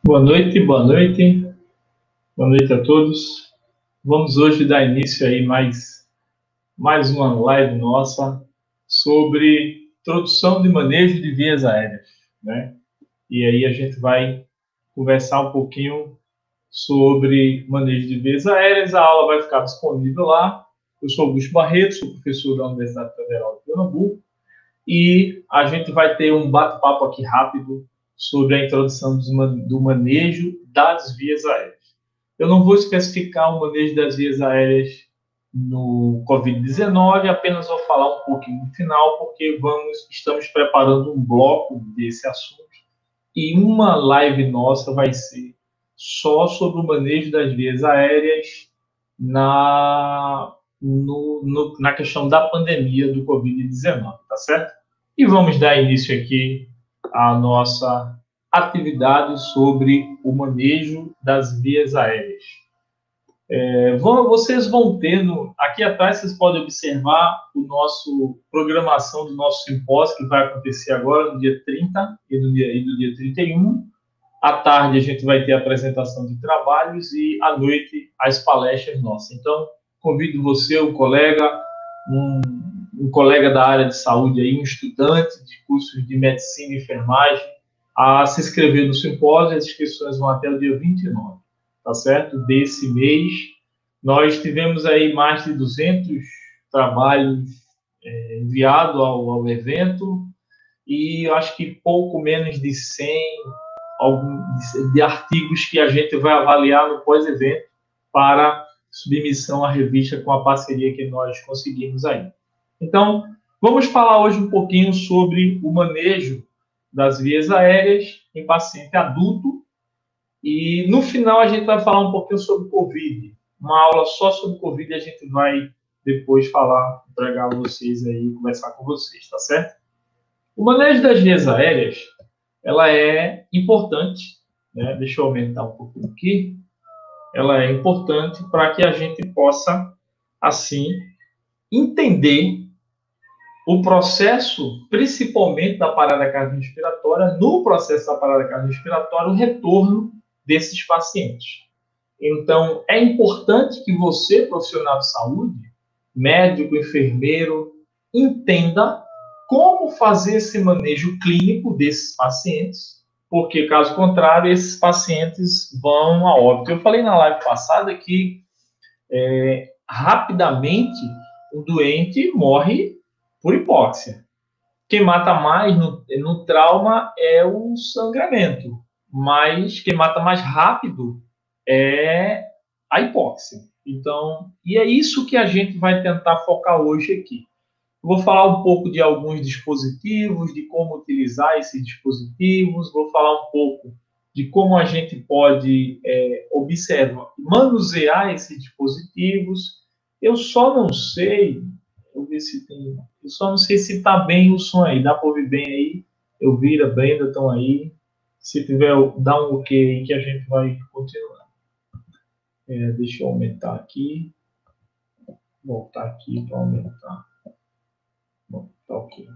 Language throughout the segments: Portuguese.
Boa noite, boa noite, boa noite a todos. Vamos hoje dar início aí mais uma live nossa sobre introdução de manejo de vias aéreas, né? E aí a gente vai conversar um pouquinho sobre manejo de vias aéreas. A aula vai ficar disponível lá. Eu sou Augusto Barreto, sou professor da Universidade Federal de Pernambuco e a gente vai ter um bate-papo aqui rápido sobre a introdução do manejo das vias aéreas. Eu não vou especificar o manejo das vias aéreas no Covid-19, apenas vou falar um pouquinho no final, porque estamos preparando um bloco desse assunto e uma live nossa vai ser só sobre o manejo das vias aéreas na questão da pandemia do Covid-19, tá certo? E vamos dar início aqui à nossa atividade sobre o manejo das vias aéreas. Vocês vão tendo, aqui atrás vocês podem observar nosso programação do nosso simpósio, que vai acontecer agora no dia 30 e no dia 31. À tarde a gente vai ter a apresentação de trabalhos e à noite as palestras nossas. Então, convido você, um colega, um colega da área de saúde, aí, um estudante de cursos de medicina e enfermagem, a se inscrever no simpósio. As inscrições vão até o dia 29, tá certo? Desse mês. Nós tivemos aí mais de 200 trabalhos enviados ao evento e eu acho que pouco menos de 100 de artigos que a gente vai avaliar no pós-evento para submissão à revista com a parceria que nós conseguimos aí. Então, vamos falar hoje um pouquinho sobre o manejo das vias aéreas em paciente adulto e no final a gente vai falar um pouquinho sobre Covid. Uma aula só sobre Covid e a gente vai depois entregar a vocês aí, conversar com vocês, tá certo? O manejo das vias aéreas, ela é importante, né? Deixa eu aumentar um pouquinho aqui. Ela é importante para que a gente possa, assim, entender o processo, principalmente da parada cardiorrespiratória, no processo da parada cardiorrespiratória, o retorno desses pacientes. Então, é importante que você, profissional de saúde, médico, enfermeiro, entenda como fazer esse manejo clínico desses pacientes, porque, caso contrário, esses pacientes vão a óbito. Eu falei na live passada que, rapidamente, o doente morre por hipóxia. Quem mata mais no trauma é o sangramento, mas quem mata mais rápido é a hipóxia. Então, e é isso que a gente vai tentar focar hoje aqui. Vou falar um pouco de alguns dispositivos, de como utilizar esses dispositivos, vou falar um pouco de como a gente pode observar, manusear esses dispositivos. Eu só não sei, eu só não sei se está bem o som aí, dá para ouvir bem aí? Eu vi a Brenda, estão aí. Se tiver, dá um ok aí que a gente vai continuar. Deixa eu aumentar aqui, voltar aqui para aumentar. Bom, tá ok.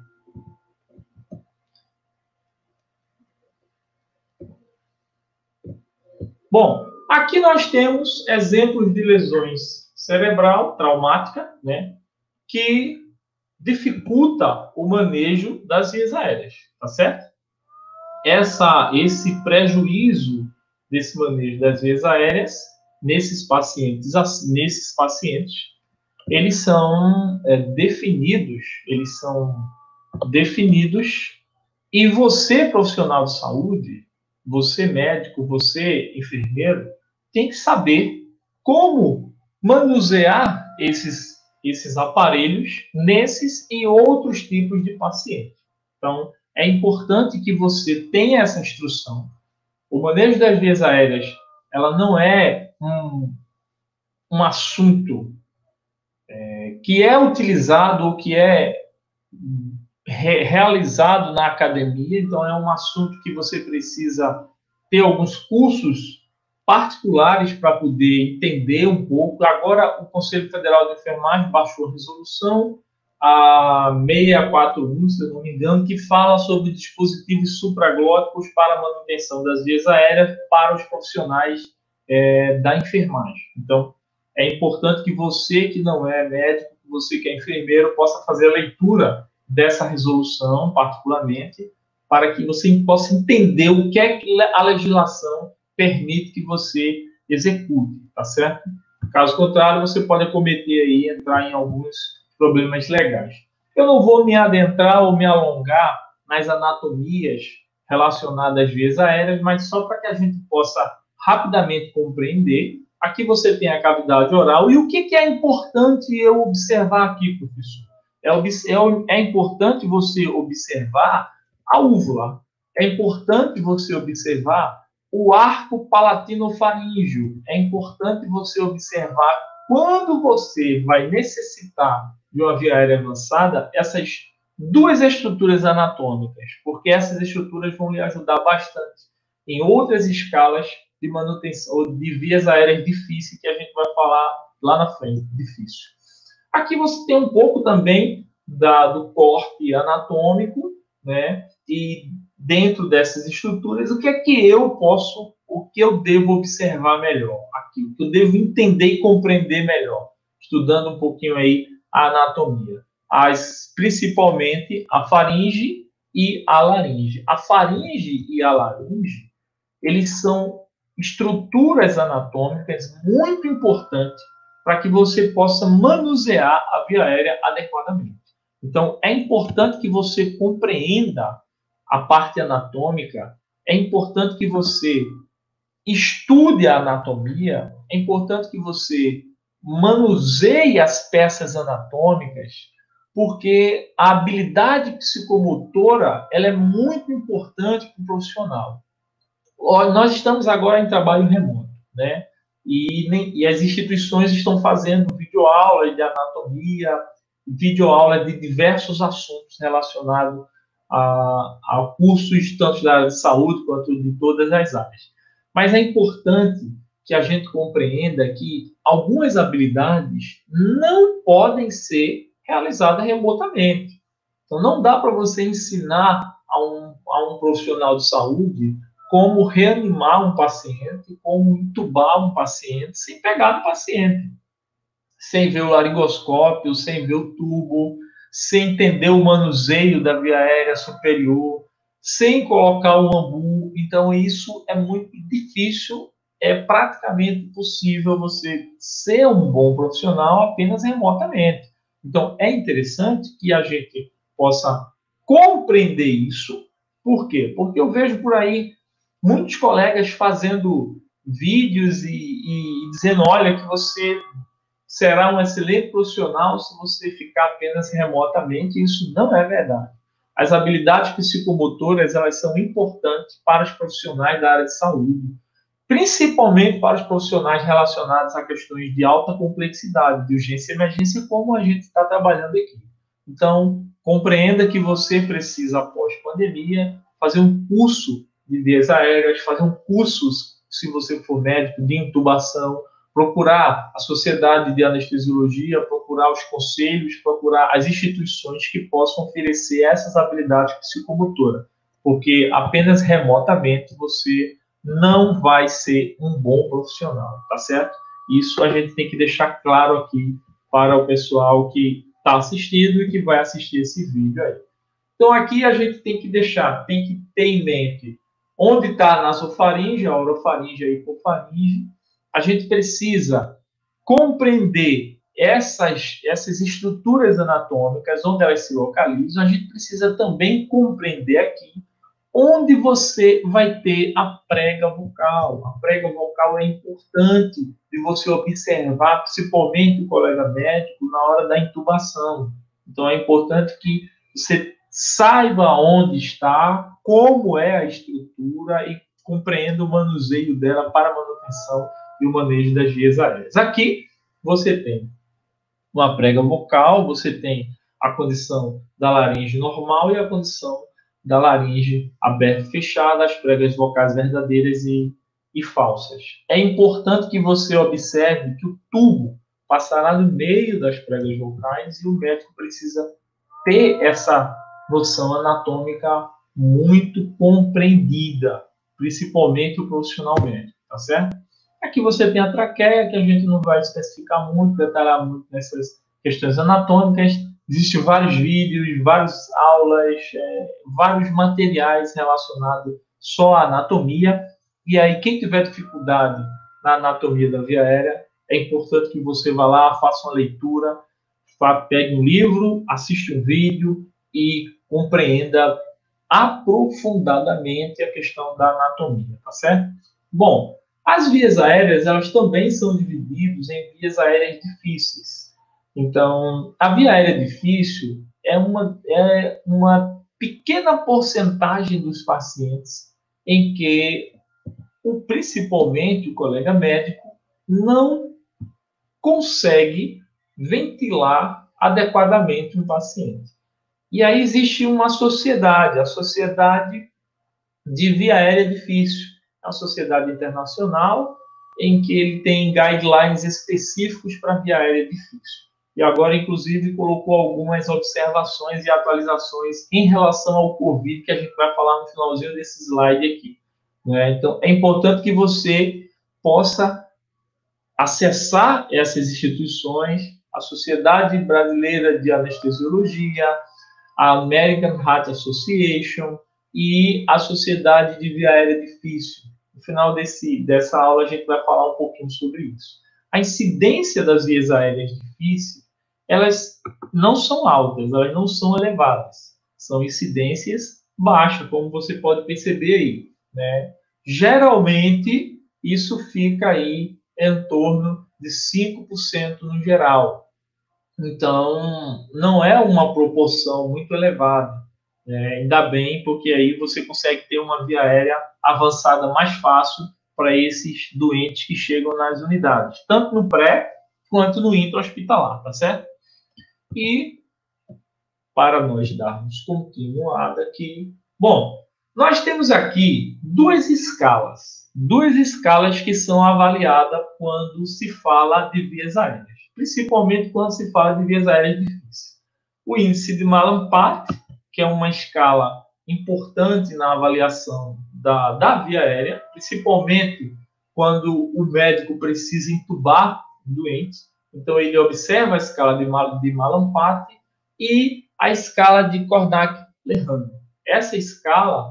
Bom, aqui nós temos exemplos de lesões cerebral traumática, né, que dificulta o manejo das vias aéreas, tá certo? Esse prejuízo desse manejo das vias aéreas nesses pacientes, eles são definidos e você, profissional de saúde, você médico, você enfermeiro, tem que saber como manusear esses aparelhos nesses e outros tipos de pacientes. Então, é importante que você tenha essa instrução. O manejo das vias aéreas, ela não é um assunto que é utilizado ou que é realizado na academia, então é um assunto que você precisa ter alguns cursos particulares para poder entender um pouco. Agora, o Conselho Federal de Enfermagem baixou a resolução a 641, se eu não me engano, que fala sobre dispositivos supraglóticos para manutenção das vias aéreas para os profissionais da enfermagem. Então, é importante que você que não é médico, você que é enfermeiro, possa fazer a leitura dessa resolução, particularmente, para que você possa entender o que é que a legislação permite que você execute, tá certo? Caso contrário, você pode cometer aí, entrar em alguns problemas legais. Eu não vou me adentrar ou me alongar nas anatomias relacionadas às vias aéreas, mas só para que a gente possa rapidamente compreender. Aqui você tem a cavidade oral. E o que é importante eu observar aqui, professor? É importante você observar a úvula. É importante você observar o arco palatino-faríngeo. É importante você observar quando você vai necessitar de uma via aérea avançada, essas duas estruturas anatômicas, porque essas estruturas vão lhe ajudar bastante em outras escalas de manutenção, ou de vias aéreas difíceis, que a gente vai falar lá na frente, difícil. Aqui você tem um pouco também do corte anatômico, né? E dentro dessas estruturas, o que é que o que eu devo observar melhor aqui, o que eu devo entender e compreender melhor, estudando um pouquinho aí a anatomia. Principalmente a faringe e a laringe. A faringe e a laringe, eles são estruturas anatômicas muito importantes para que você possa manusear a via aérea adequadamente. Então, é importante que você compreenda a parte anatômica, é importante que você estude a anatomia, é importante que você manuseie as peças anatômicas, porque a habilidade psicomotora ela é muito importante para o profissional. Nós estamos agora em trabalho remoto, né? E as instituições estão fazendo videoaulas de anatomia, videoaulas de diversos assuntos relacionados a cursos tanto da área de saúde quanto de todas as áreas. Mas é importante que a gente compreenda que algumas habilidades não podem ser realizadas remotamente. Então, não dá para você ensinar a um profissional de saúde como reanimar um paciente, como intubar um paciente, sem pegar no paciente, sem ver o laringoscópio, sem ver o tubo, sem entender o manuseio da via aérea superior, sem colocar o ambu. Então, isso é muito difícil, é praticamente impossível você ser um bom profissional apenas remotamente. Então, é interessante que a gente possa compreender isso. Por quê? Porque eu vejo por aí muitos colegas fazendo vídeos e dizendo, olha, que você será um excelente profissional se você ficar apenas remotamente. Isso não é verdade. As habilidades psicomotoras, elas são importantes para os profissionais da área de saúde, principalmente para os profissionais relacionados a questões de alta complexidade, de urgência e emergência, como a gente está trabalhando aqui. Então, compreenda que você precisa, após pandemia, fazer um curso de vias aéreas, fazer um curso, se você for médico, de intubação, procurar a sociedade de anestesiologia, procurar os conselhos, procurar as instituições que possam oferecer essas habilidades psicomotoras, porque apenas remotamente você não vai ser um bom profissional, tá certo? Isso a gente tem que deixar claro aqui para o pessoal que está assistindo e que vai assistir esse vídeo aí. Então aqui a gente tem que ter em mente onde está a nasofaringe, a orofaringe e a hipofaringe. A gente precisa compreender essas estruturas anatômicas, onde elas se localizam. A gente precisa também compreender aqui onde você vai ter a prega vocal. A prega vocal é importante de você observar, principalmente o colega médico, na hora da intubação. Então, é importante que você saiba onde está, como é a estrutura e compreenda o manuseio dela para a manutenção e o manejo das vias aéreas. Aqui, você tem uma prega vocal, você tem a condição da laringe normal e a condição da laringe aberta e fechada, as pregas vocais verdadeiras e falsas. É importante que você observe que o tubo passará no meio das pregas vocais e o médico precisa ter essa noção anatômica muito compreendida, principalmente o profissional médico, tá certo? Aqui você tem a traqueia, que a gente não vai especificar muito, detalhar muito nessas questões anatômicas. Existem vários vídeos, várias aulas, vários materiais relacionados só à anatomia. E aí, quem tiver dificuldade na anatomia da via aérea, é importante que você vá lá, faça uma leitura, pegue um livro, assista um vídeo e compreenda aprofundadamente a questão da anatomia, tá certo? Bom, as vias aéreas, elas também são divididas em vias aéreas difíceis. Então, a via aérea difícil é uma pequena porcentagem dos pacientes em que, principalmente o colega médico, não consegue ventilar adequadamente um paciente. E aí existe uma sociedade, a Sociedade de Via Aérea Difícil, a sociedade internacional, em que ele tem guidelines específicos para via aérea difícil. E agora, inclusive, colocou algumas observações e atualizações em relação ao Covid, que a gente vai falar no finalzinho desse slide aqui. Né? Então, é importante que você possa acessar essas instituições, a Sociedade Brasileira de Anestesiologia, a American Heart Association e a Sociedade de Via Aérea Difícil. No final dessa aula, a gente vai falar um pouquinho sobre isso. A incidência das vias aéreas difíceis, elas não são altas, elas não são elevadas. São incidências baixas, como você pode perceber aí. Né? Geralmente, isso fica aí em torno de 5% no geral. Então, não é uma proporção muito elevada. Ainda bem, porque aí você consegue ter uma via aérea avançada mais fácil para esses doentes que chegam nas unidades, tanto no pré quanto no intra-hospitalar, tá certo? E, para nós darmos continuidade aqui, bom, nós temos aqui duas escalas que são avaliadas quando se fala de vias aéreas, principalmente quando se fala de vias aéreas difíceis. O índice de Mallampart, que é uma escala importante na avaliação da via aérea, principalmente quando o médico precisa entubar o doente. Então, ele observa a escala de Mallampart e a escala de Cornac-Lehane. Essas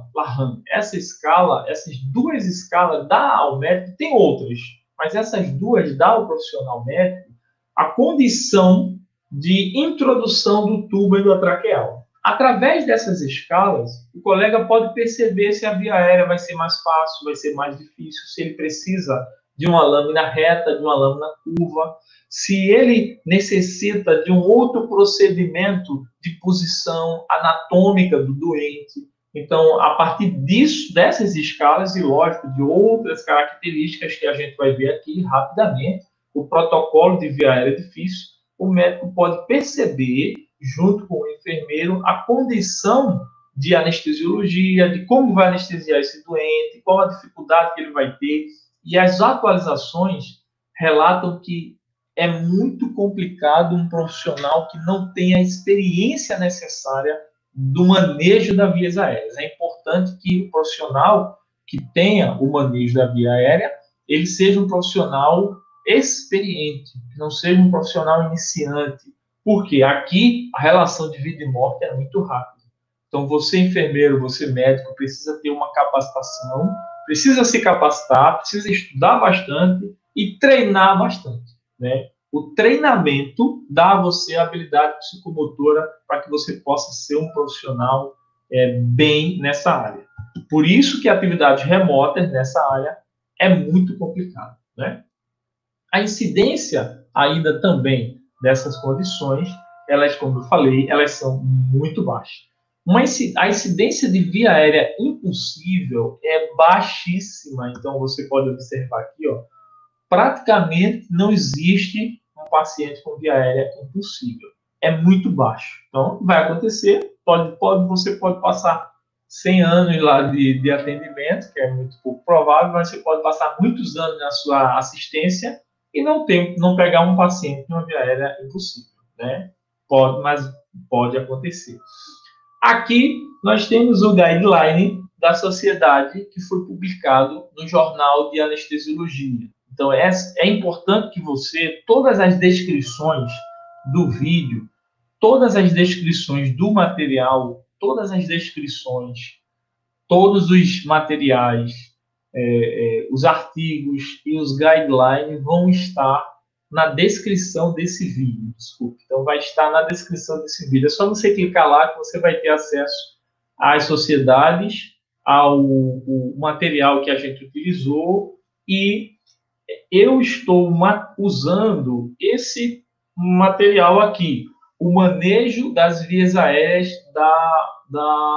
duas escalas dá ao médico, tem outras, mas essas duas dá ao profissional médico a condição de introdução do tubo endotraqueal. Através dessas escalas, o colega pode perceber se a via aérea vai ser mais fácil, vai ser mais difícil, se ele precisa de uma lâmina reta, de uma lâmina curva, se ele necessita de um outro procedimento de posição anatômica do doente. Então, a partir dessas escalas e, lógico, de outras características que a gente vai ver aqui rapidamente, o protocolo de via aérea difícil, o médico pode perceber, junto com o enfermeiro, a condição de anestesiologia, de como vai anestesiar esse doente, qual a dificuldade que ele vai ter. E as atualizações relatam que é muito complicado um profissional que não tem a experiência necessária do manejo das vias aéreas. É importante que o profissional que tenha o manejo da via aérea, ele seja um profissional experiente, que não seja um profissional iniciante, porque aqui a relação de vida e morte é muito rápida. Então, você enfermeiro, você médico, precisa ter uma capacitação, precisa se capacitar, precisa estudar bastante e treinar bastante. Né? O treinamento dá a você a habilidade psicomotora para que você possa ser um profissional bem nessa área. Por isso que atividades remotas nessa área é muito complicado. Né? A incidência ainda também dessas condições, elas, como eu falei, elas são muito baixas. A incidência de via aérea impossível é baixíssima. Então, você pode observar aqui, ó, praticamente não existe um paciente com via aérea impossível. É muito baixo. Então, o que vai acontecer? Você pode passar 100 anos lá de atendimento, que é muito pouco provável, mas você pode passar muitos anos na sua assistência e não pegar um paciente com uma via aérea impossível. Né? Pode, mas Pode acontecer. Aqui nós temos o guideline da sociedade que foi publicado no Jornal de Anestesiologia. Então, é importante que você, todas as descrições do vídeo, todas as descrições do material, todas as descrições, todos os materiais, os artigos e os guidelines vão estar na descrição desse vídeo. Desculpe. Então, vai estar na descrição desse vídeo. É só você clicar lá que você vai ter acesso às sociedades, ao material que a gente utilizou, e eu estou usando esse material aqui, o manejo das vias aéreas da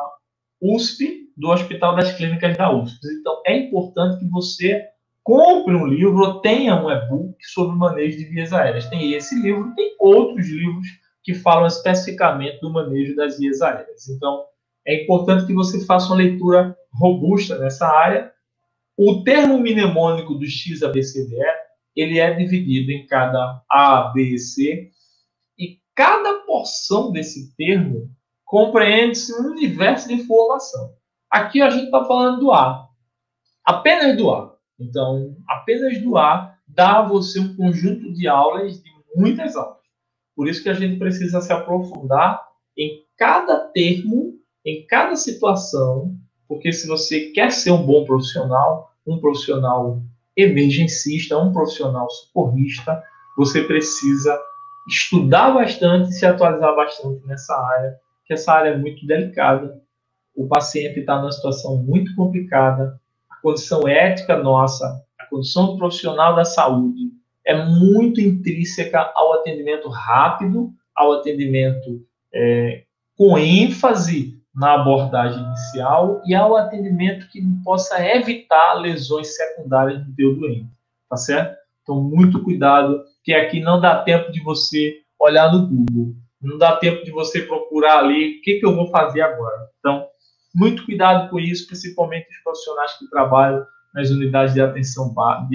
USP, do Hospital das Clínicas da USP. Então, é importante que você compre um livro ou tenha um e-book sobre o manejo de vias aéreas. Tem esse livro, tem outros livros que falam especificamente do manejo das vias aéreas. Então, é importante que você faça uma leitura robusta nessa área. O termo mnemônico do XABCDE, ele é dividido em cada A, B e C, e cada porção desse termo compreende-se um universo de informação. Aqui a gente está falando do A, apenas do A. Então, apenas do A dá a você um conjunto de aulas, de muitas aulas. Por isso que a gente precisa se aprofundar em cada termo, em cada situação, porque se você quer ser um bom profissional, um profissional emergencista, um profissional socorrista, você precisa estudar bastante, se atualizar bastante nessa área, que essa área é muito delicada. O paciente está numa situação muito complicada, a condição ética nossa, a condição do profissional da saúde é muito intrínseca ao atendimento rápido, ao atendimento com ênfase na abordagem inicial e ao atendimento que possa evitar lesões secundárias do teu doente, tá certo? Então, muito cuidado, que aqui não dá tempo de você olhar no Google, não dá tempo de você procurar ali o que eu vou fazer agora. Então, muito cuidado com isso, principalmente os profissionais que trabalham nas unidades de atenção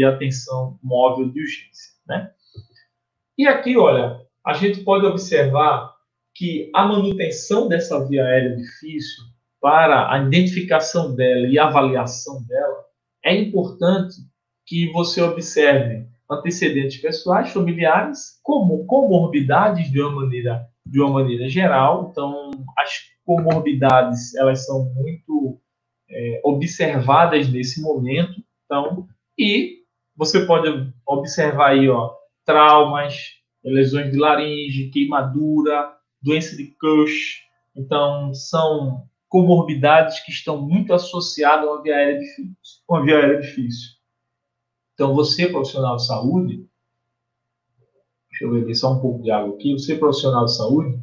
móvel de urgência, né? E aqui, olha, a gente pode observar que a manutenção dessa via aérea difícil, para a identificação dela e avaliação dela, é importante que você observe antecedentes pessoais, familiares, como comorbidades de uma maneira geral. Então, as comorbidades, elas são muito observadas nesse momento. Então, e você pode observar aí, ó, traumas, lesões de laringe, queimadura, doença de Cush. Então, são comorbidades que estão muito associadas a uma via aérea difícil. Então, você, profissional de saúde, deixa eu beber só um pouco de água aqui, você, profissional de saúde,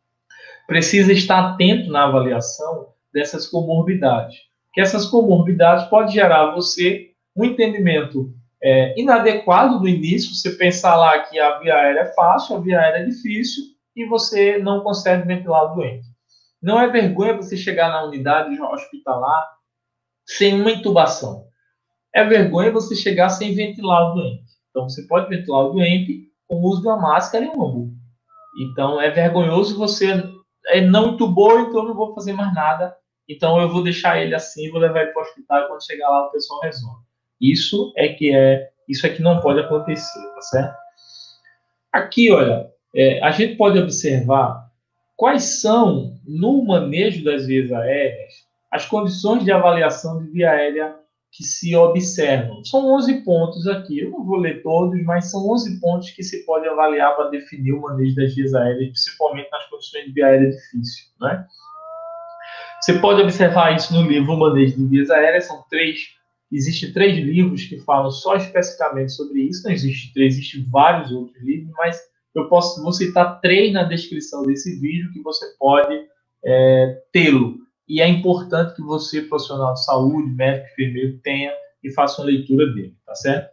precisa estar atento na avaliação dessas comorbidades. Que essas comorbidades podem gerar a você um entendimento inadequado do início, você pensar lá que a via aérea é fácil, a via aérea é difícil, e você não consegue ventilar o doente. Não é vergonha você chegar na unidade hospitalar sem uma intubação. É vergonha você chegar sem ventilar o doente. Então, você pode ventilar o doente com o uso de uma máscara e um ambu. Então, é vergonhoso você não intubou, então eu não vou fazer mais nada. Então, eu vou deixar ele assim, vou levar ele para o hospital e quando chegar lá o pessoal resolve. Isso é que não pode acontecer, tá certo? Aqui, olha, a gente pode observar quais são, no manejo das vias aéreas, as condições de avaliação de via aérea que se observam. São 11 pontos aqui, eu não vou ler todos, mas são 11 pontos que se pode avaliar para definir o manejo das vias aéreas, principalmente nas condições de via aérea difícil, né? Você pode observar isso no livro O Manejo de Vias Aéreas, existem 3 livros que falam só especificamente sobre isso, não existe 3, existem vários outros livros, mas vou citar 3 na descrição desse vídeo que você pode tê-lo. E é importante que você, profissional de saúde, médico, enfermeiro, tenha e faça uma leitura dele, tá certo?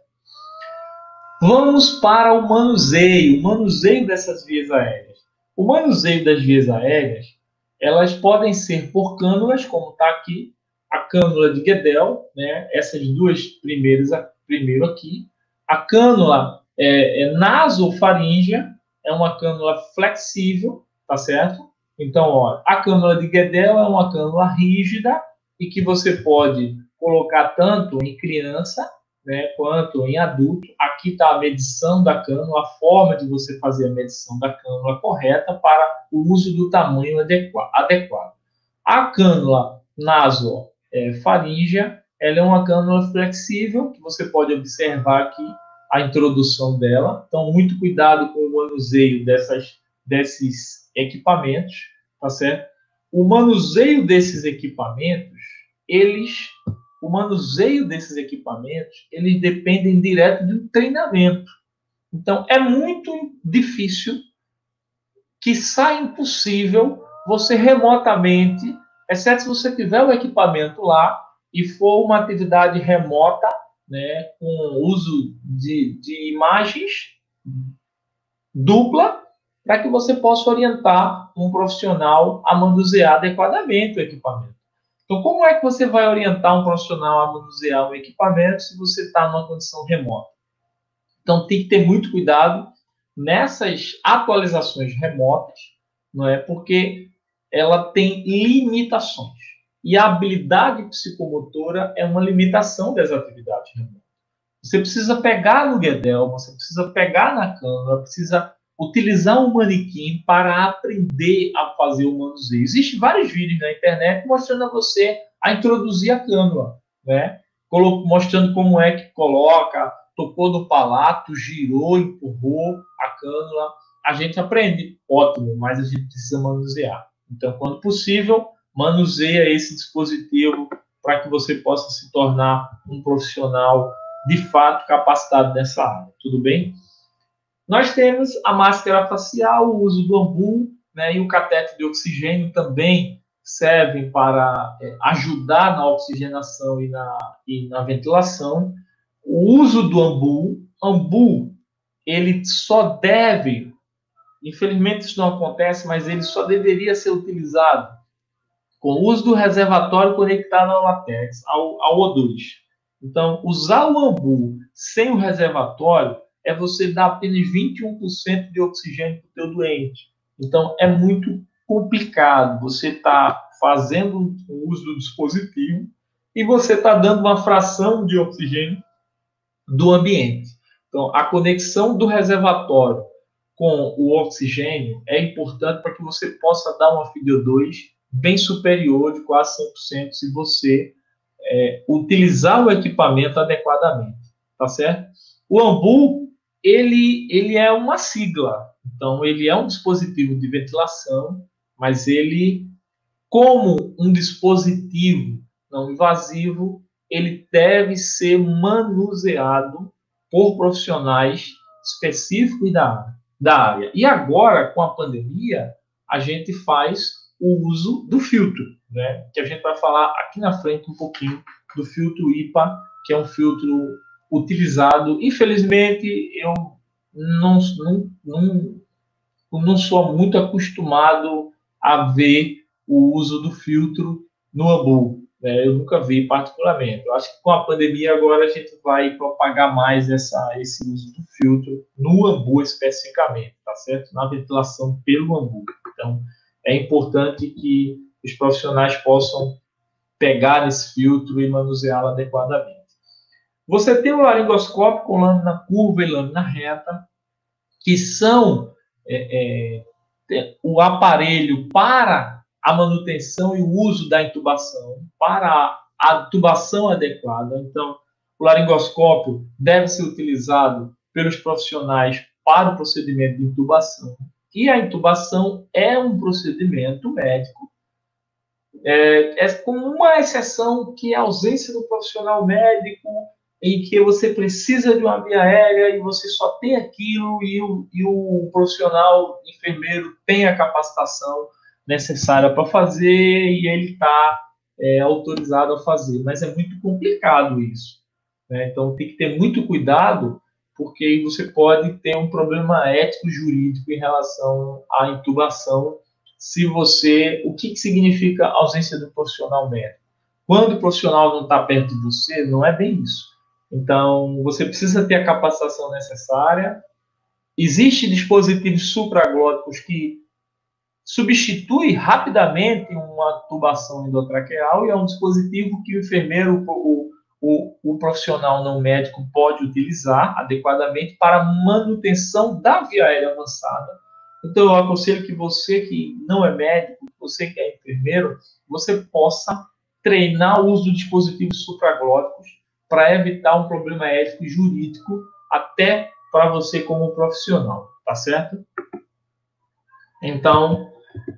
Vamos para o manuseio dessas vias aéreas. O manuseio das vias aéreas, elas podem ser por cânulas, como está aqui, a cânula de Guedel, né? Essas duas primeiro aqui. A cânula nasofaríngea é uma cânula flexível, tá certo? Então, ó, a cânula de Guedel é uma cânula rígida e que você pode colocar tanto em criança, né, quanto em adulto. Aqui está a medição da cânula, a forma de você fazer a medição da cânula correta para o uso do tamanho adequado. A cânula nasofaríngea, ela é uma cânula flexível, que você pode observar aqui a introdução dela. Então, muito cuidado com o manuseio desses equipamentos, tá certo? O manuseio desses equipamentos, eles dependem direto de um treinamento. Então, é muito difícil, quiçá impossível, você remotamente, exceto se você tiver o equipamento lá e for uma atividade remota, né, com uso de imagens dupla, para que você possa orientar um profissional a manusear adequadamente o equipamento. Então, como é que você vai orientar um profissional a manusear um equipamento se você está numa condição remota? Então, tem que ter muito cuidado nessas atualizações remotas, não é? Porque ela tem limitações. E a habilidade psicomotora é uma limitação das atividades remotas. Você precisa pegar no Guedel, você precisa pegar na cânula, precisa utilizar um manequim para aprender a fazer o manuseio. Existem vários vídeos na internet mostrando a você a introduzir a cânula, né? Mostrando como é que coloca, tocou no palato, girou, empurrou a cânula. A gente aprende, ótimo, mas a gente precisa manusear. Então, quando possível, manuseia esse dispositivo para que você possa se tornar um profissional de fato capacitado nessa área. Tudo bem? Nós temos a máscara facial, o uso do ambu, né, e o cateter de oxigênio também servem para ajudar na oxigenação e na ventilação. O uso do ambu, ele só deve, infelizmente isso não acontece, mas ele só deveria ser utilizado com o uso do reservatório conectado ao látex, ao O2. Então, usar o ambu sem o reservatório é você dar apenas 21% de oxigênio para o teu doente. Então, é muito complicado. Você está fazendo o uso do dispositivo e você está dando uma fração de oxigênio do ambiente. Então, a conexão do reservatório com o oxigênio é importante para que você possa dar uma FiO2 bem superior, de quase 100%, se você utilizar o equipamento adequadamente, tá certo? O ambu, ele é uma sigla, então ele é um dispositivo de ventilação, mas ele, como um dispositivo não invasivo, ele deve ser manuseado por profissionais específicos da área. E agora, com a pandemia, a gente faz o uso do filtro, né? Que a gente vai falar aqui na frente um pouquinho do filtro IPA, que é um filtro utilizado. Infelizmente, eu não sou muito acostumado a ver o uso do filtro no ambu, né? Eu nunca vi particularmente. Eu acho que com a pandemia agora a gente vai propagar mais esse uso do filtro no ambu especificamente, tá certo? Na ventilação pelo ambu. Então, é importante que os profissionais possam pegar esse filtro e manuseá-lo adequadamente. Você tem o laringoscópio com lâmina curva e lâmina reta, que são o aparelho para a manutenção e o uso da intubação, para a intubação adequada. Então, o laringoscópio deve ser utilizado pelos profissionais para o procedimento de intubação. E a intubação é um procedimento médico, com uma exceção, que é a ausência do profissional médico, em que você precisa de uma via aérea e você só tem aquilo e o profissional enfermeiro tem a capacitação necessária para fazer e ele está autorizado a fazer. Mas é muito complicado isso, né? Então tem que ter muito cuidado, porque você pode ter um problema ético-jurídico em relação à intubação. O que significa ausência do profissional médico? Quando o profissional não está perto de você, não é bem isso. Então, você precisa ter a capacitação necessária. Existem dispositivos supraglóticos que substitui rapidamente uma tubação endotraqueal e é um dispositivo que o enfermeiro, o profissional não médico pode utilizar adequadamente para manutenção da via aérea avançada. Então, eu aconselho que você que não é médico, você que é enfermeiro, você possa treinar o uso de dispositivos supraglóticos para evitar um problema ético e jurídico até para você como profissional, tá certo? Então,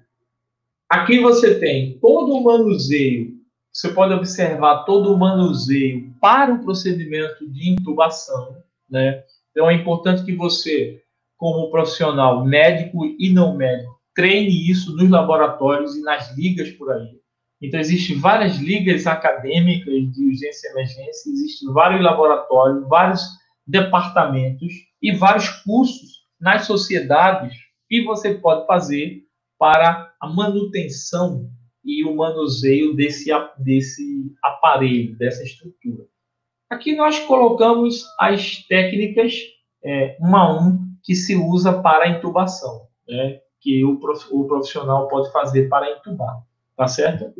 aqui você tem todo o manuseio, você pode observar todo o manuseio para o procedimento de intubação, né? Então, é importante que você, como profissional médico e não médico, treine isso nos laboratórios e nas ligas por aí. Então, existem várias ligas acadêmicas de urgência e emergência, existem vários laboratórios, vários departamentos e vários cursos nas sociedades que você pode fazer para a manutenção e o manuseio desse aparelho, dessa estrutura. Aqui nós colocamos as técnicas uma a um que se usa para a intubação, né, que o profissional pode fazer para intubar, tá certo?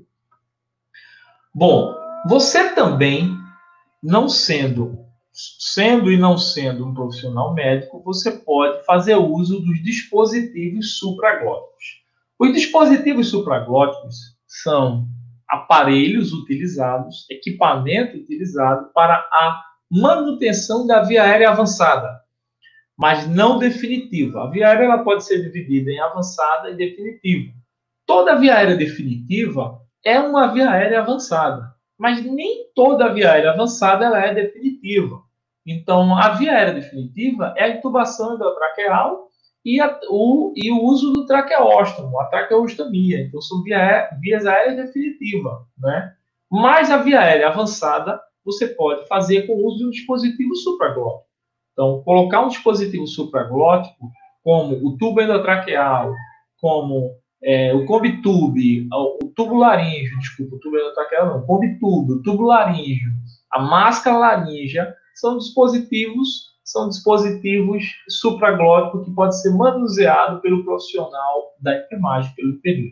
Bom, você também, não sendo e não sendo um profissional médico, você pode fazer uso dos dispositivos supraglóticos. Os dispositivos supraglóticos são aparelhos utilizados, equipamento utilizado para a manutenção da via aérea avançada, mas não definitiva. A via aérea ela pode ser dividida em avançada e definitiva. Toda via aérea definitiva é uma via aérea avançada, mas nem toda via aérea avançada ela é definitiva. Então, a via aérea definitiva é a intubação endotraqueal e o uso do traqueóstomo, a traqueostomia. Então, são vias aéreas definitivas, né? Mas a via aérea avançada você pode fazer com o uso de um dispositivo supraglótico. Então, colocar um dispositivo supraglótico, como o tubo endotraqueal, como o combitube, o tubo laríngeo, desculpa, o tubo endotraqueal não, o combitube, o tubo laríngeo, a máscara laríngea, são dispositivos supraglóticos que podem ser manuseados pelo profissional da enfermagem, pelo enfermeiro.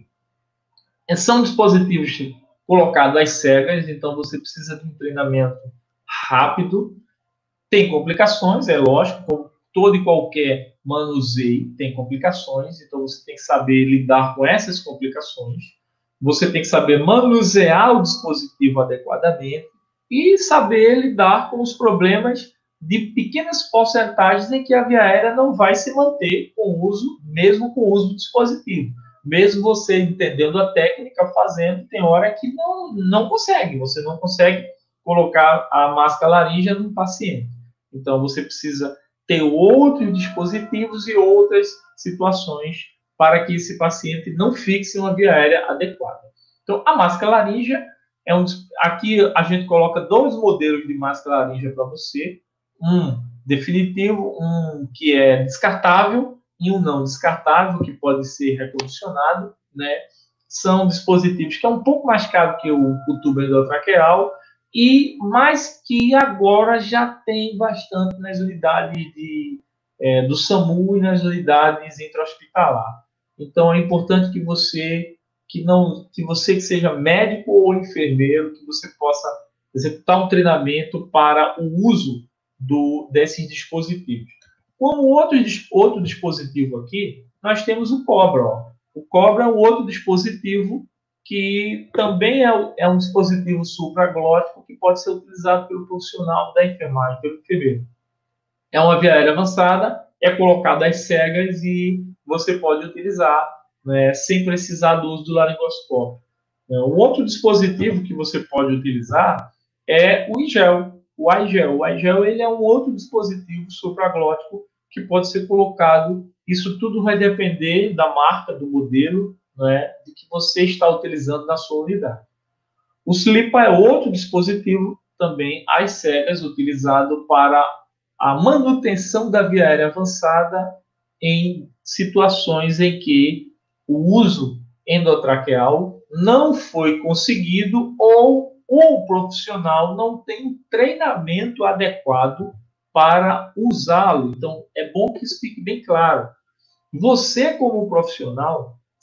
São dispositivos colocados às cegas, então você precisa de um treinamento rápido. Tem complicações, é lógico, como todo e qualquer manuseio tem complicações, então você tem que saber lidar com essas complicações, você tem que saber manusear o dispositivo adequadamente e saber lidar com os problemas de pequenas porcentagens em que a via aérea não vai se manter mesmo com o uso do dispositivo. Mesmo você entendendo a técnica, fazendo, tem hora que não consegue, você não consegue colocar a máscara laríngea no paciente. Então, você precisa ter outros dispositivos e outras situações para que esse paciente não fixe uma via aérea adequada. Então, a máscara laríngea aqui a gente coloca dois modelos de máscara laríngea para você, um definitivo, um que é descartável e um não descartável, que pode ser recondicionado, né? São dispositivos que é um pouco mais caro que o tubo endotraqueal, mas que agora já tem bastante nas unidades do SAMU e nas unidades intra-hospitalar. Então, é importante que você que seja médico ou enfermeiro, que você possa executar um treinamento para o uso desses dispositivos. Como outro dispositivo aqui, nós temos o Cobra. Ó. O Cobra é um outro dispositivo que também é um dispositivo supraglótico que pode ser utilizado pelo profissional da enfermagem, pelo enfermeiro. É uma via aérea avançada, é colocada às cegas e você pode utilizar, né, sem precisar do uso do laringoscópio. Um outro dispositivo que você pode utilizar é o iGel. O iGel ele é um outro dispositivo supraglótico que pode ser colocado. Isso tudo vai depender da marca, do modelo, né, de que você está utilizando na sua unidade. O SLIPA é outro dispositivo também às cegas, utilizado para a manutenção da via aérea avançada em situações em que o uso endotraqueal não foi conseguido ou o profissional não tem um treinamento adequado para usá-lo. Então, é bom que isso fique bem claro. Você, como profissional,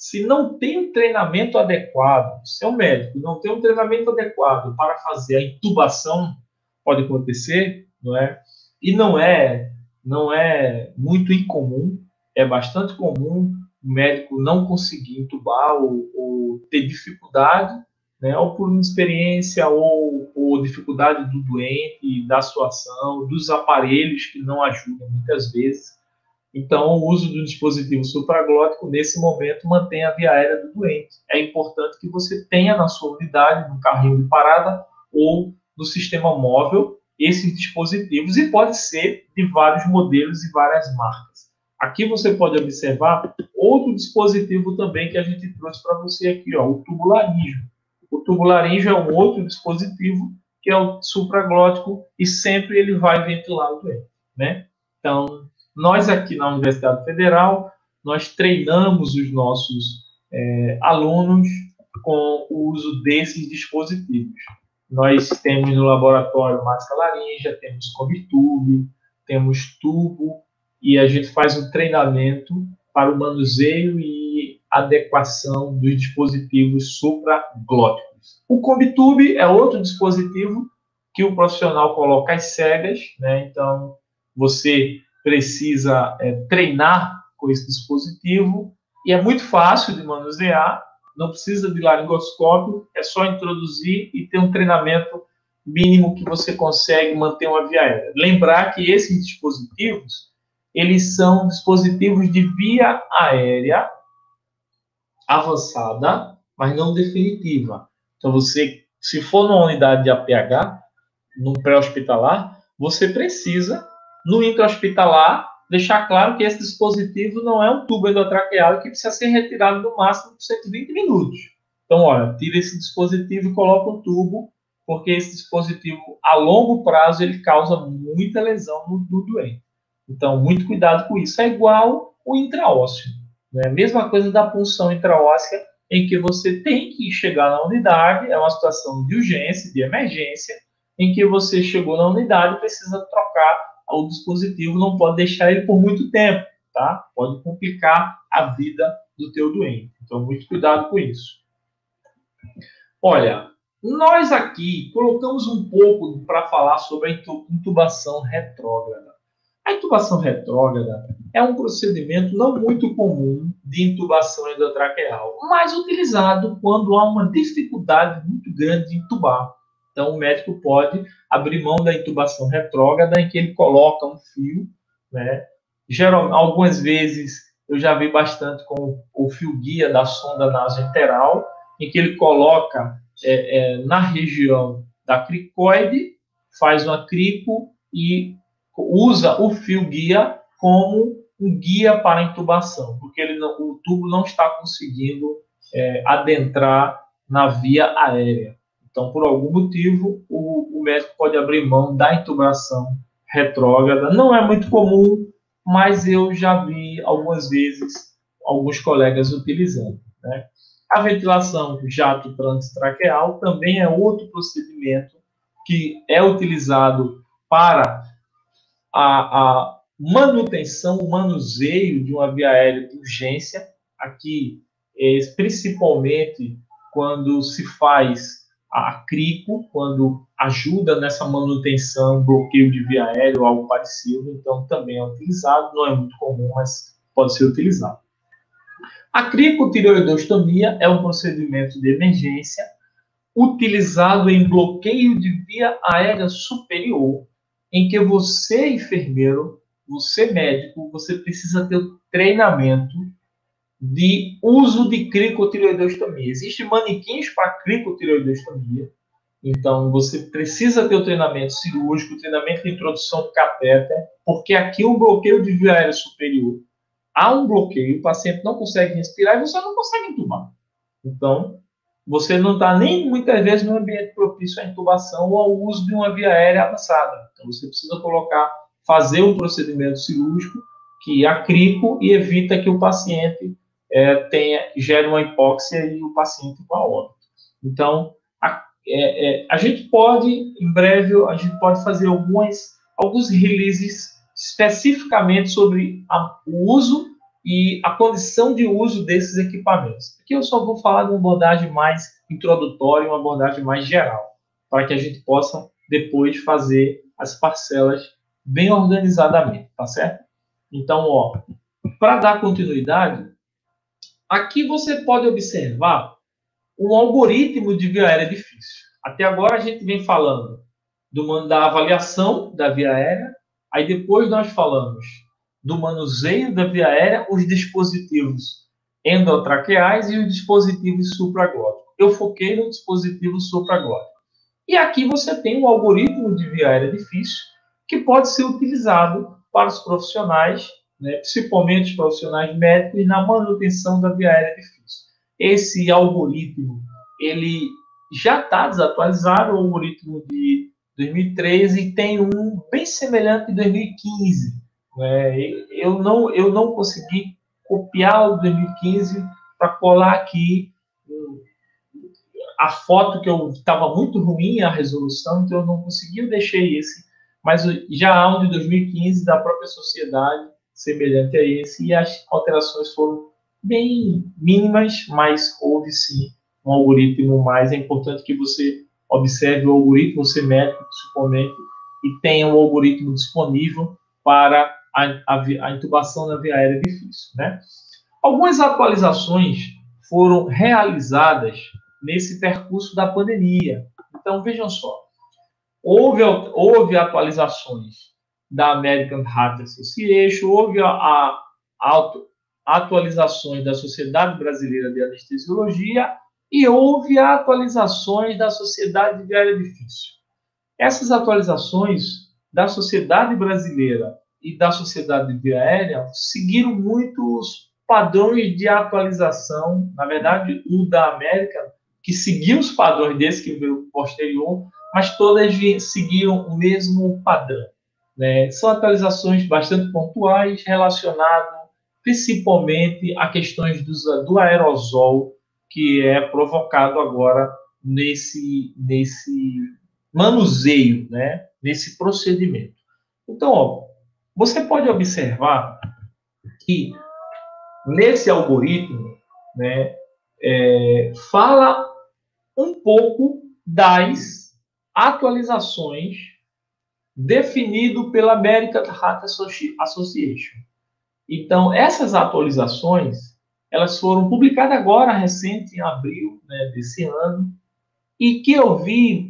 se não tem um treinamento adequado, se é um médico, não tem um treinamento adequado para fazer a intubação, pode acontecer, não é? E não é muito incomum, é bastante comum o médico não conseguir intubar ou ter dificuldade, né? Ou por inexperiência ou dificuldade do doente, da situação, dos aparelhos que não ajudam muitas vezes. Então, o uso do dispositivo supraglótico, nesse momento, mantém a via aérea do doente. É importante que você tenha na sua unidade, no carrinho de parada ou no sistema móvel, esses dispositivos, e pode ser de vários modelos e várias marcas. Aqui você pode observar outro dispositivo também que a gente trouxe para você aqui, ó, o tubo laríngeo. O tubo laríngeo é um outro dispositivo que é o supraglótico e sempre ele vai ventilar o doente, né? Então, nós aqui na Universidade Federal, nós treinamos os nossos alunos com o uso desses dispositivos. Nós temos no laboratório máscara laríngea, temos Comitube, temos tubo, e a gente faz um treinamento para o manuseio e adequação dos dispositivos supraglóticos. O Comitube é outro dispositivo que o profissional coloca às cegas, né? Então, você precisa treinar com esse dispositivo e é muito fácil de manusear, não precisa de laringoscópio, é só introduzir e ter um treinamento mínimo que você consegue manter uma via aérea. Lembrar que esses dispositivos, eles são dispositivos de via aérea avançada, mas não definitiva. Então, você, se for numa unidade de APH, num pré-hospitalar, você precisa, no intra-hospitalar, deixar claro que esse dispositivo não é um tubo endotraqueal que precisa ser retirado no máximo por 120 minutos. Então, olha, tira esse dispositivo e coloca um tubo, porque esse dispositivo, a longo prazo, ele causa muita lesão no doente. Então, muito cuidado com isso. É igual o intraósseo, né? Mesma coisa da punção intraóssea, em que você tem que chegar na unidade, é uma situação de urgência, de emergência, em que você chegou na unidade e precisa trocar o dispositivo, não pode deixar ele por muito tempo, tá? Pode complicar a vida do teu doente. Então, muito cuidado com isso. Olha, nós aqui colocamos um pouco para falar sobre a intubação retrógrada. A intubação retrógrada é um procedimento não muito comum de intubação endotraqueal, mas utilizado quando há uma dificuldade muito grande de intubar. Então, o médico pode abrir mão da intubação retrógrada, em que ele coloca um fio, né? Geralmente, algumas vezes, eu já vi bastante com o fio guia da sonda nasoenteral, em que ele coloca na região da cricoide, faz uma crico e usa o fio guia como um guia para a intubação, porque o tubo não está conseguindo adentrar na via aérea. Então, por algum motivo, o médico pode abrir mão da intubação retrógrada. Não é muito comum, mas eu já vi algumas vezes alguns colegas utilizando, né? A ventilação jato transtraqueal também é outro procedimento que é utilizado para a manutenção, o manuseio de uma via aérea de urgência. Aqui, principalmente quando se faz a crico, quando ajuda nessa manutenção, bloqueio de via aérea ou algo parecido, então também é utilizado, não é muito comum, mas pode ser utilizado. A cricotireoidostomia é um procedimento de emergência utilizado em bloqueio de via aérea superior, em que você, enfermeiro, você médico, você precisa ter o treinamento de uso de cricotireoidostomia. Existem manequins para cricotireoidostomia, então você precisa ter o treinamento cirúrgico, o treinamento de introdução do catéter, porque aqui o bloqueio de via aérea superior, há um bloqueio, o paciente não consegue respirar e você não consegue intubar. Então, você não está nem muitas vezes no ambiente propício à intubação ou ao uso de uma via aérea avançada. Então, você precisa fazer um procedimento cirúrgico que é crico e evita que o paciente gere uma hipóxia e o paciente vá a óbito. Então, a gente pode, em breve, a gente pode fazer alguns releases especificamente sobre o uso e a condição de uso desses equipamentos. Aqui eu só vou falar de uma abordagem mais introdutória, uma abordagem mais geral, para que a gente possa depois fazer as parcelas bem organizadamente, tá certo? Então, ó, para dar continuidade, aqui você pode observar um algoritmo de via aérea difícil. Até agora a gente vem falando da avaliação da via aérea, aí depois nós falamos do manuseio da via aérea, os dispositivos endotraqueais e os dispositivos supraglóticos. Eu foquei no dispositivo supraglótico. E aqui você tem um algoritmo de via aérea difícil que pode ser utilizado para os profissionais, né, principalmente os profissionais médicos, na manutenção da via aérea difícil. Esse algoritmo, ele já está desatualizado, o algoritmo de 2013, e tem um bem semelhante de 2015. Né? Eu não consegui copiar o 2015 para colar aqui a foto, que eu estava muito ruim a resolução, então eu não consegui, eu deixei esse, mas já há um de 2015 da própria sociedade semelhante a esse, e as alterações foram bem mínimas, mas houve sim um algoritmo mais. É importante que você observe o algoritmo, você médico principalmente, e tenha um algoritmo disponível para a intubação na via aérea difícil, né? Algumas atualizações foram realizadas nesse percurso da pandemia. Então, vejam só, houve atualizações da American Heart Association, houve atualizações da Sociedade Brasileira de Anestesiologia e houve atualizações da Sociedade de Aérea Difícil. Essas atualizações da Sociedade Brasileira e da Sociedade de Aérea seguiram muitos padrões de atualização. Na verdade, o da América, que seguiu os padrões desse que veio posterior, mas todas seguiram o mesmo padrão. Né? São atualizações bastante pontuais, relacionadas principalmente a questões do aerosol, que é provocado agora nesse manuseio, né? Nesse procedimento. Então, ó, você pode observar que nesse algoritmo, né, fala um pouco das atualizações definido pela American Heart Association. Então, essas atualizações, elas foram publicadas agora, recente, em abril, né, desse ano, e que eu vi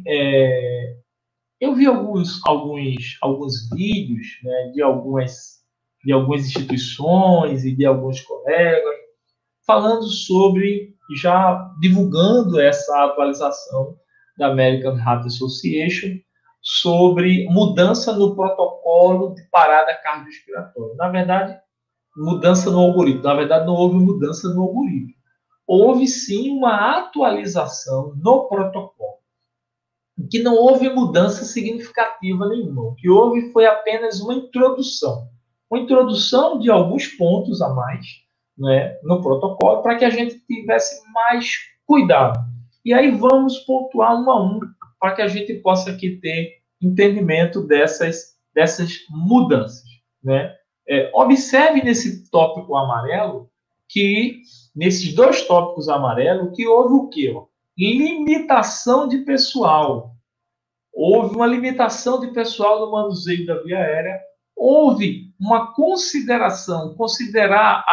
alguns vídeos, né, de algumas instituições e de alguns colegas falando sobre, já divulgando essa atualização da American Heart Association sobre mudança no protocolo de parada cardiorrespiratória. Na verdade, mudança no algoritmo. Na verdade, não houve mudança no algoritmo. Houve sim uma atualização no protocolo, que não houve mudança significativa nenhuma. O que houve foi apenas uma introdução de alguns pontos a mais, né, no protocolo, para que a gente tivesse mais cuidado. E aí vamos pontuar um a um, para que a gente possa aqui ter entendimento dessas mudanças. Né? Observe nesse tópico amarelo que, nesses dois tópicos amarelos, que houve o quê? Limitação de pessoal. Houve uma limitação de pessoal no manuseio da via aérea. Houve uma considerar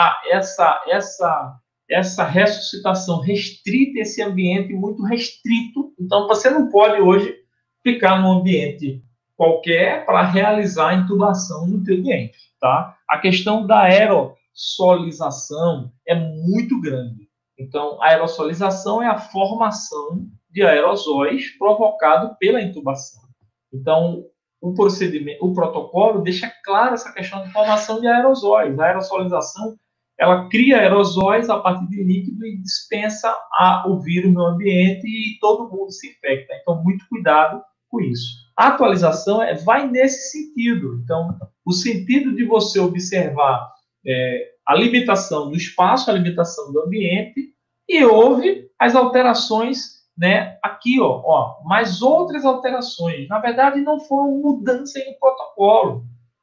essa ressuscitação restrita, esse ambiente muito restrito. Então, você não pode hoje ficar num ambiente qualquer para realizar a intubação no teu ambiente, tá? A questão da aerossolização é muito grande. Então, a aerossolização é a formação de aerosóis provocado pela intubação. Então, o protocolo deixa clara essa questão de formação de aerosóis. A aerossolização, ela cria aerosóis a partir de líquido e dispensa o vírus no ambiente e todo mundo se infecta. Então, muito cuidado com isso. A atualização vai nesse sentido. Então, o sentido de você observar a limitação do espaço, a limitação do ambiente, e houve as alterações, né, aqui, mais outras alterações. Na verdade, não foram mudanças em protocolo.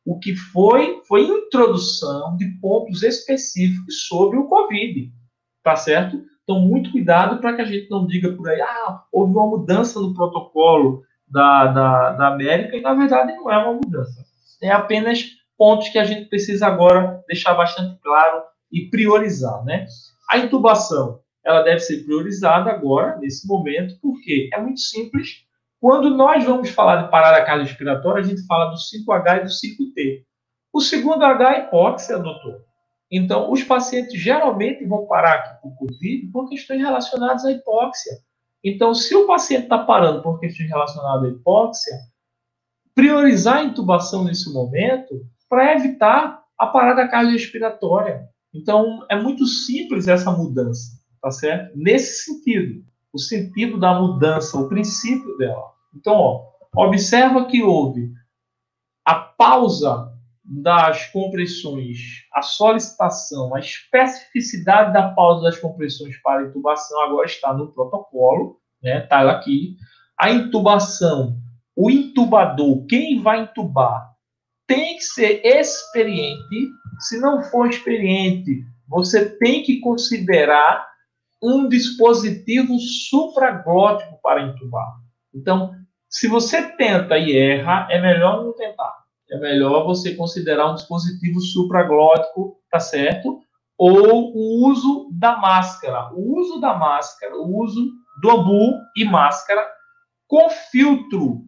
O que foi introdução de pontos específicos sobre o Covid, tá certo? Então, muito cuidado para que a gente não diga por aí, houve uma mudança no protocolo da América, e na verdade não é uma mudança. É apenas pontos que a gente precisa agora deixar bastante claro e priorizar, né? A intubação, ela deve ser priorizada agora, nesse momento, porque é muito simples. Quando nós vamos falar de parada cardiorrespiratória, a gente fala do 5H e do 5T. O segundo H é hipóxia, doutor. Então, os pacientes geralmente vão parar aqui por Covid por questões relacionadas à hipóxia. Então, se o paciente está parando por questões relacionadas à hipóxia, priorizar a intubação nesse momento para evitar a parada cardiorrespiratória. Então, é muito simples essa mudança, tá certo? Nesse sentido, o sentido da mudança, o princípio dela. Então, observa que houve a pausa das compressões, a solicitação, a especificidade da pausa das compressões para intubação agora está no protocolo, né? Está aqui. A intubação, o intubador, quem vai intubar, tem que ser experiente. Se não for experiente, você tem que considerar um dispositivo supraglótico para intubar. Então, se você tenta e erra, é melhor não tentar. É melhor você considerar um dispositivo supraglótico, tá certo? Ou o uso da máscara. O uso da máscara, o uso do ambu e máscara com filtro,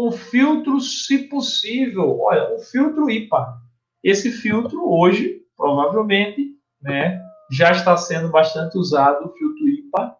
se possível. Olha, um filtro IPA. Esse filtro hoje, provavelmente, né, já está sendo bastante usado, o filtro IPA.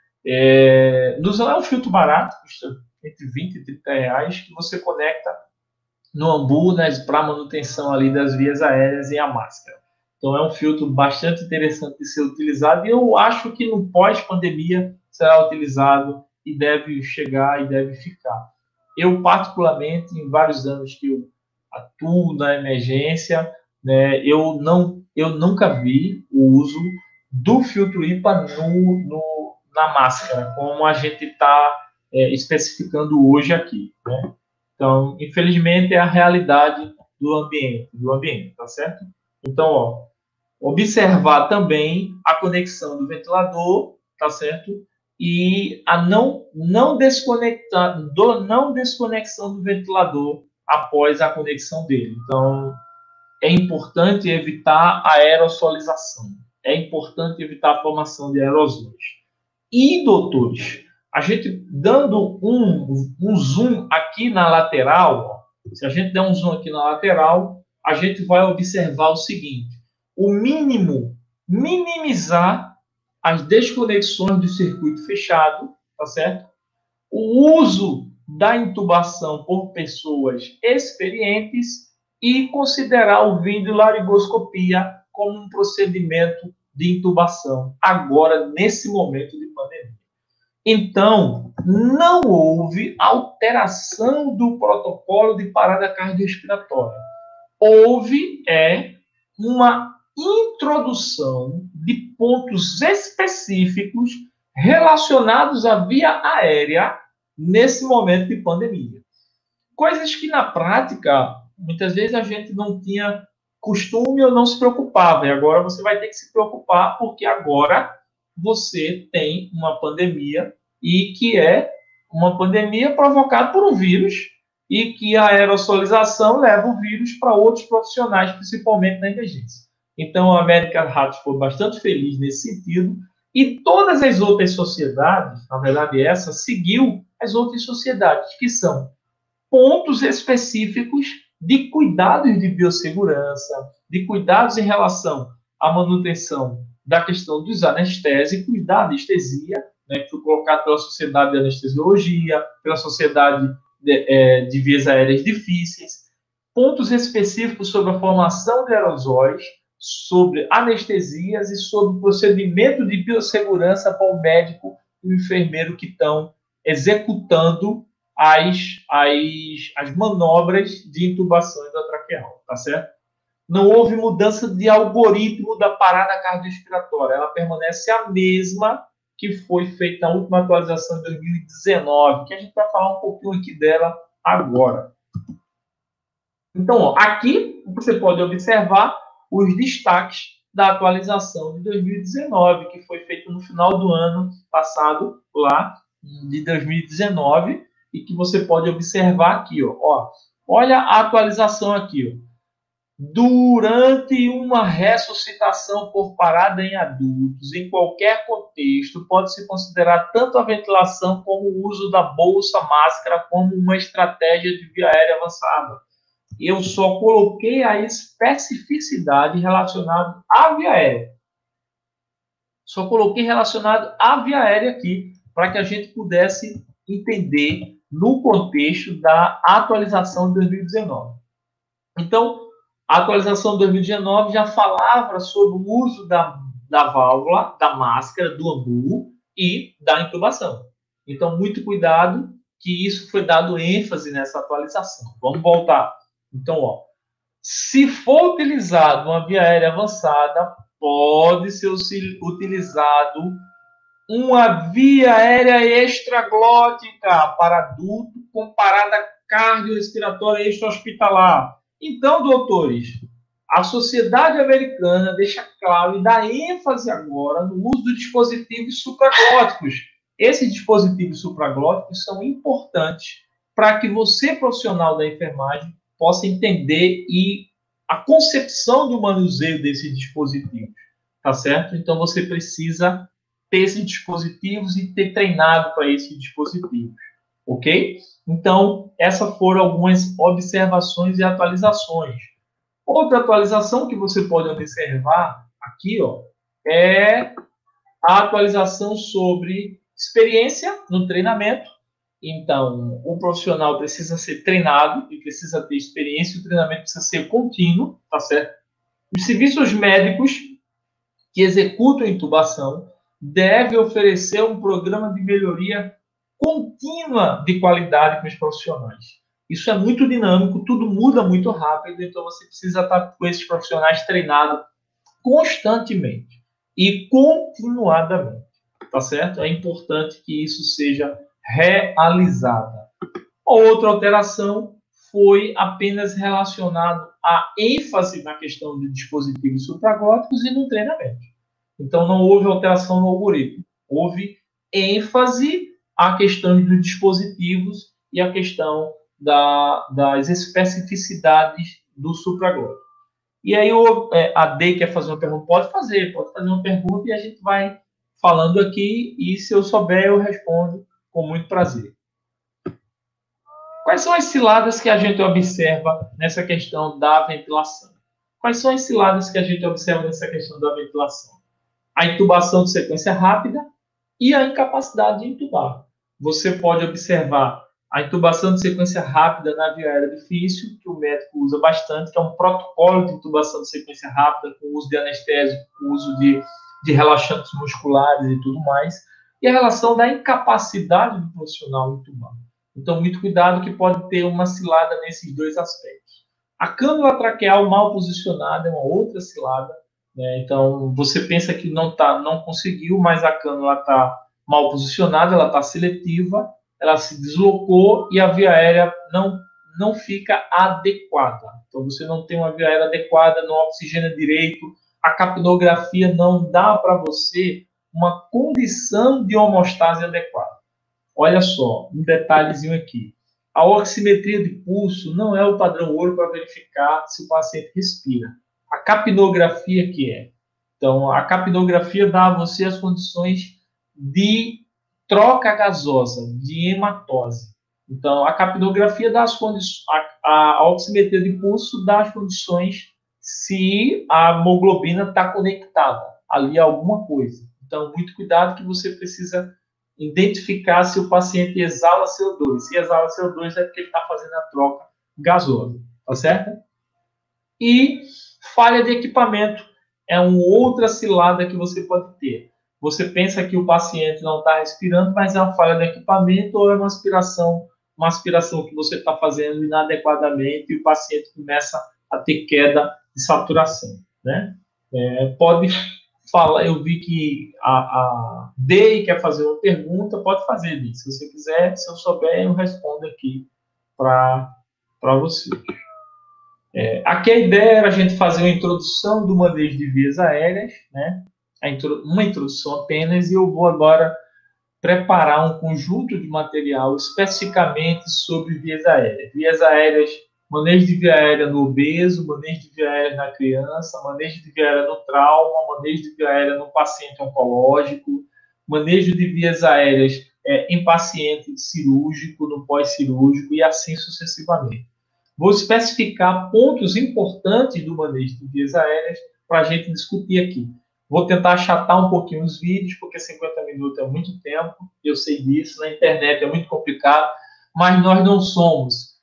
Não é um filtro barato, custa entre 20 e 30 reais, que você conecta no ambu, né, para manutenção ali das vias aéreas e a máscara. Então é um filtro bastante interessante de ser utilizado e eu acho que no pós-pandemia será utilizado e deve chegar e deve ficar. Eu, particularmente, em vários anos que eu atuo na emergência, né, eu nunca vi o uso do filtro IPA na máscara, como a gente está especificando hoje aqui, né? Então, infelizmente, é a realidade do ambiente, tá certo? Então, observar também a conexão do ventilador, tá certo? E a não desconexão do ventilador após a conexão dele. Então, é importante evitar a aerosolização. É importante evitar a formação de aerosóis. E, doutores, a gente dando um zoom aqui na lateral, se a gente der um zoom aqui na lateral, a gente vai observar o seguinte: o minimizar as desconexões do circuito fechado, tá certo? O uso da intubação por pessoas experientes e considerar o videolaringoscopia como um procedimento de intubação, agora, nesse momento de pandemia. Então, não houve alteração do protocolo de parada cardiorrespiratória. Houve uma introdução de pontos específicos relacionados à via aérea nesse momento de pandemia. Coisas que, na prática, muitas vezes a gente não tinha costume ou não se preocupava. E agora você vai ter que se preocupar, porque agora você tem uma pandemia e que é uma pandemia provocada por um vírus e que a aerosolização leva o vírus para outros profissionais, principalmente na emergência. Então, a American Heart foi bastante feliz nesse sentido e todas as outras sociedades, na verdade essa, seguiu as outras sociedades, que são pontos específicos de cuidados de biossegurança, de cuidados em relação à manutenção da questão dos anestésicos, da anestesia, né, que foi colocado pela Sociedade de Anestesiologia, pela Sociedade de Vias Aéreas Difíceis, pontos específicos sobre a formação de aerosóis, sobre anestesias e sobre o procedimento de biossegurança para o médico e o enfermeiro que estão executando as manobras de intubação endotraqueal, tá certo? Não houve mudança de algoritmo da parada cardiorrespiratória, ela permanece a mesma que foi feita na última atualização de 2019, que a gente vai falar um pouquinho aqui dela agora. Então, aqui você pode observar os destaques da atualização de 2019, que foi feita no final do ano passado, lá de 2019, e que você pode observar aqui, ó. Olha a atualização aqui, ó. Durante uma ressuscitação por parada em adultos, em qualquer contexto, pode-se considerar tanto a ventilação como o uso da bolsa máscara como uma estratégia de via aérea avançada. Eu só coloquei a especificidade relacionada à via aérea. Só coloquei relacionado à via aérea aqui, para que a gente pudesse entender no contexto da atualização de 2019. Então, a atualização de 2019 já falava sobre o uso da válvula, da máscara, do AMBU e da intubação. Então, muito cuidado, que isso foi dado ênfase nessa atualização. Vamos voltar. Então, ó, se for utilizado uma via aérea avançada, pode ser utilizado uma via aérea extraglótica para adulto com parada cardiorrespiratória extra-hospitalar. Então, doutores, a Sociedade Americana deixa claro e dá ênfase agora no uso de dispositivos supraglóticos. Esses dispositivos supraglóticos são importantes para que você, profissional da enfermagem, possa entender e a concepção do manuseio desses dispositivos, tá certo? Então, você precisa ter esses dispositivos e ter treinado para esses dispositivos, ok? Então, essas foram algumas observações e atualizações. Outra atualização que você pode observar aqui, ó, é a atualização sobre experiência no treinamento. Então, o profissional precisa ser treinado e precisa ter experiência, o treinamento precisa ser contínuo, tá certo? Os serviços médicos que executam a intubação devem oferecer um programa de melhoria contínua de qualidade com os profissionais. Isso é muito dinâmico, tudo muda muito rápido, então você precisa estar com esses profissionais treinados constantemente e continuadamente, tá certo? É importante que isso seja realizado. Outra alteração foi apenas relacionado à ênfase na questão de dispositivos supraglóticos e no treinamento. Então, não houve alteração no algoritmo. Houve ênfase à questão dos dispositivos e à questão das especificidades do supraglótico. E aí, a Day quer fazer uma pergunta? Pode fazer uma pergunta e a gente vai falando aqui e se eu souber, eu respondo com muito prazer. Quais são as ciladas que a gente observa nessa questão da ventilação? Quais são as ciladas que a gente observa nessa questão da ventilação? A intubação de sequência rápida e a incapacidade de intubar. Você pode observar a intubação de sequência rápida na via aérea difícil, que o médico usa bastante, que é um protocolo de intubação de sequência rápida, com uso de anestésico, com uso de relaxantes musculares e tudo mais, e a relação da incapacidade do profissional intubar. Então, muito cuidado que pode ter uma cilada nesses dois aspectos. A cânula traqueal mal posicionada é uma outra cilada, né? Então, você pensa que não conseguiu, mas a cânula está mal posicionada, ela está seletiva, ela se deslocou e a via aérea não fica adequada. Então, você não tem uma via aérea adequada, não oxigena direito, a capnografia não dá para você uma condição de homostase adequada. Olha só, um detalhezinho aqui. A oximetria de pulso não é o padrão ouro para verificar se o paciente respira. A capnografia que é. Então, a capnografia dá a você as condições de troca gasosa, de hematose. Então, a capnografia dá as condições, a oximetria de pulso dá as condições se a hemoglobina está conectada ali a alguma coisa. Então, muito cuidado que você precisa identificar se o paciente exala CO2. Se exala CO2 é porque ele está fazendo a troca gasosa, tá certo? E falha de equipamento é uma outra cilada que você pode ter. Você pensa que o paciente não está respirando, mas é uma falha de equipamento ou é uma aspiração que você está fazendo inadequadamente e o paciente começa a ter queda de saturação, né? Pode falar, eu vi que a Day quer fazer uma pergunta, pode fazer, Day. Se você quiser, se eu souber, eu respondo aqui para você. Aqui a ideia era a gente fazer uma introdução do manejo de vias aéreas, né? Uma introdução apenas, e eu vou agora preparar um conjunto de material especificamente sobre vias aéreas. Vias aéreas, manejo de via aérea no obeso, manejo de via aérea na criança, manejo de via aérea no trauma, manejo de via aérea no paciente oncológico, manejo de vias aéreas em paciente cirúrgico, no pós-cirúrgico e assim sucessivamente. Vou especificar pontos importantes do manejo de vias aéreas para a gente discutir aqui. Vou tentar achatar um pouquinho os vídeos, porque 50 minutos é muito tempo, eu sei disso, na internet é muito complicado, mas nós não somos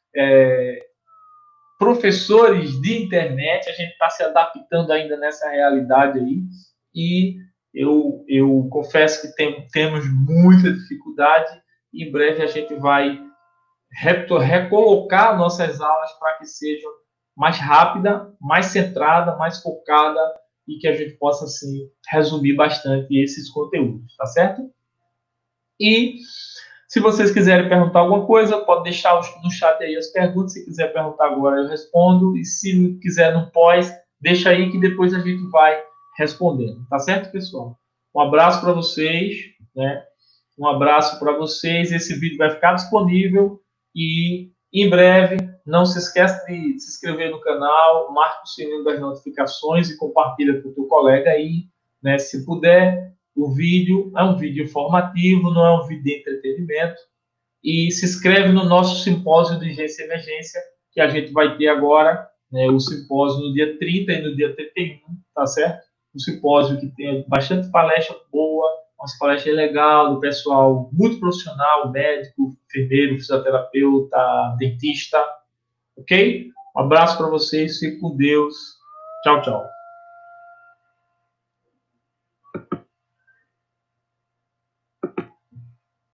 professores de internet, a gente está se adaptando ainda nessa realidade aí, e eu confesso que temos muita dificuldade, e em breve a gente vai recolocar nossas aulas para que sejam mais rápida, mais centrada, mais focada e que a gente possa, assim, resumir bastante esses conteúdos, tá certo? E se vocês quiserem perguntar alguma coisa, pode deixar no chat aí as perguntas. Se quiser perguntar agora, eu respondo. E se quiser no pós, deixa aí que depois a gente vai respondendo, tá certo, pessoal? Um abraço para vocês, né? Um abraço para vocês. Esse vídeo vai ficar disponível e em breve. Não se esqueça de se inscrever no canal, marca o sininho das notificações e compartilha com o teu colega aí, né? Se puder, o vídeo é um vídeo informativo, não é um vídeo de entretenimento. E se inscreve no nosso simpósio de urgência e emergência, que a gente vai ter agora, né, o simpósio no dia 30 e no dia 31, tá certo? Um simpósio que tem bastante palestra boa, umas palestras legais do pessoal muito profissional, médico, enfermeiro, fisioterapeuta, dentista, ok? Um abraço para vocês, fique com Deus. Tchau, tchau.